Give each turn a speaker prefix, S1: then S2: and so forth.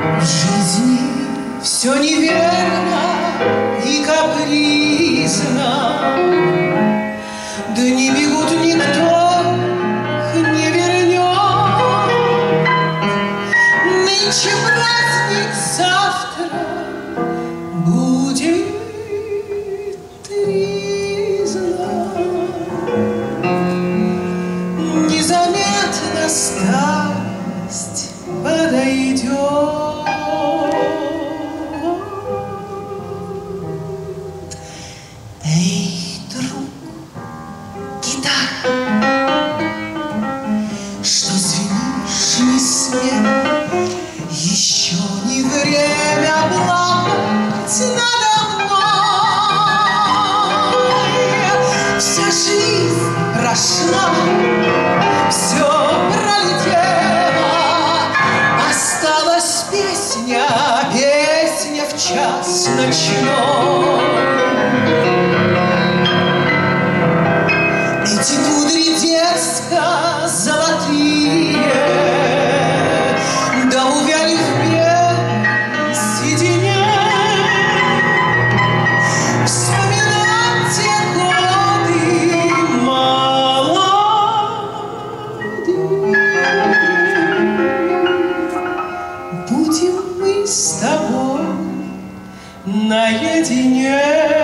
S1: В жизни все неверно и капризно, дни бегут, никто не вернет. Нынче праздник, завтра будет тризна. Незаметно старость подойдет. Эй, друг, гитара, что звенишь не смей, еще не время плакать надо мной. Вся жизнь прошла, все пролетело, осталась песня, песня в час ночной. Эти кудри детско-золотые да увяли в белой седине. Вспоминать те годы молодые. Будем мы с тобой наедине.